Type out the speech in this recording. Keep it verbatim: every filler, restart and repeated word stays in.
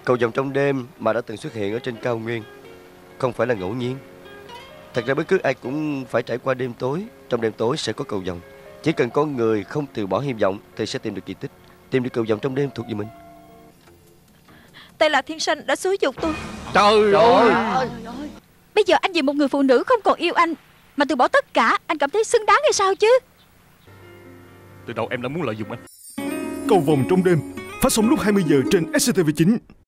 Cầu vồng trong đêm mà đã từng xuất hiện ở trên cao nguyên không phải là ngẫu nhiên. Thật ra bất cứ ai cũng phải trải qua đêm tối. Trong đêm tối sẽ có cầu vồng. Chỉ cần con người không từ bỏ hy vọng thì sẽ tìm được kỳ tích, tìm được cầu vồng trong đêm thuộc về mình. Tay là Thiên Sanh đã xúi dục tôi. Trời ơi. Bây giờ anh vì một người phụ nữ không còn yêu anh mà từ bỏ tất cả, anh cảm thấy xứng đáng hay sao chứ? Từ đầu em đã muốn lợi dụng anh. Cầu vồng trong đêm phát sóng lúc hai mươi giờ trên ét xê tê vê chín.